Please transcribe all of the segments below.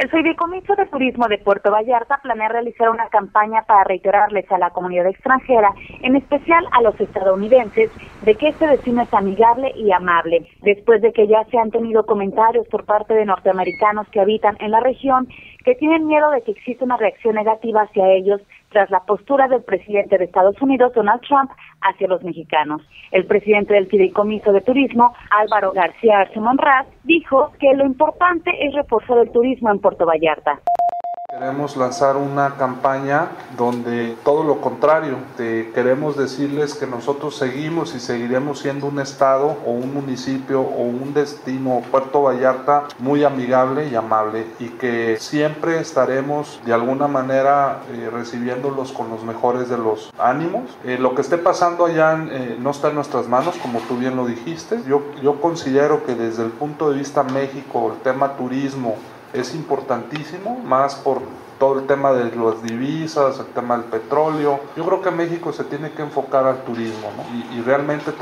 El Fideicomiso de Turismo de Puerto Vallarta planea realizar una campaña para reiterarles a la comunidad extranjera, en especial a los estadounidenses, de que este destino es amigable y amable, después de que ya se han tenido comentarios por parte de norteamericanos que habitan en la región, que tienen miedo de que exista una reacción negativa hacia ellos tras la postura del presidente de Estados Unidos, Donald Trump, hacia los mexicanos. El presidente del Fideicomiso de Turismo, Álvaro García Arce Monraz, dijo que lo importante es reforzar el turismo en Puerto Vallarta. Queremos lanzar una campaña donde todo lo contrario, queremos decirles que nosotros seguimos y seguiremos siendo un estado o un municipio o un destino, Puerto Vallarta, muy amigable y amable, y que siempre estaremos de alguna manera recibiéndolos con los mejores de los ánimos. Lo que esté pasando allá no está en nuestras manos, como tú bien lo dijiste. Yo considero que desde el punto de vista México, el tema turismo es importantísimo, más por todo el tema de las divisas, el tema del petróleo. Yo creo que México se tiene que enfocar al turismo, ¿no? Y realmente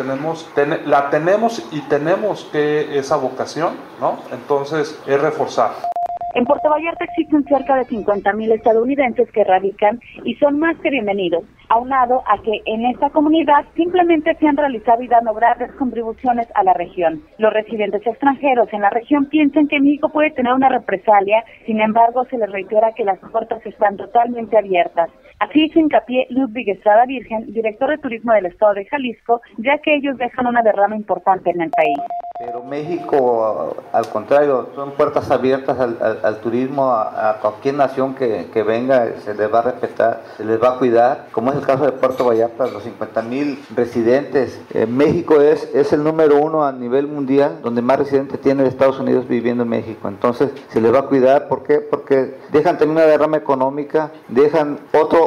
la tenemos y tenemos que esa vocación, ¿no? Entonces es reforzar. En Puerto Vallarta existen cerca de 50,000 estadounidenses que radican y son más que bienvenidos, aunado a que en esta comunidad simplemente se han realizado y dado grandes contribuciones a la región. Los residentes extranjeros en la región piensan que México puede tener una represalia, sin embargo se les reitera que las puertas están totalmente abiertas. Así hizo hincapié Ludwig Estrada Virgen, director de turismo del estado de Jalisco, ya que ellos dejan una derrama importante en el país. Pero México, al contrario, son puertas abiertas al turismo, a cualquier nación que venga, se les va a respetar, se les va a cuidar, como es el caso de Puerto Vallarta, los 50,000 residentes. México es el número 1 a nivel mundial, donde más residentes tiene de Estados Unidos viviendo en México. Entonces, se les va a cuidar, ¿por qué? Porque dejan también una derrama económica, dejan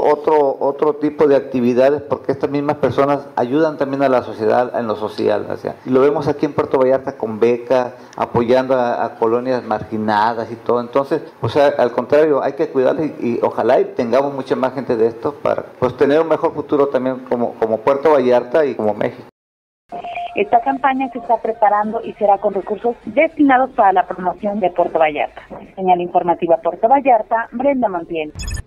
otro tipo de actividades, porque estas mismas personas ayudan también a la sociedad en lo social. O sea, y lo vemos aquí en Puerto Vallarta con becas, apoyando a colonias marginadas y todo. Entonces, o sea, al contrario, hay que cuidarles y ojalá y tengamos mucha más gente de esto para pues tener un mejor futuro también como Puerto Vallarta y como México. Esta campaña se está preparando y será con recursos destinados para la promoción de Puerto Vallarta. Señal informativa Puerto Vallarta, Brenda Montiel.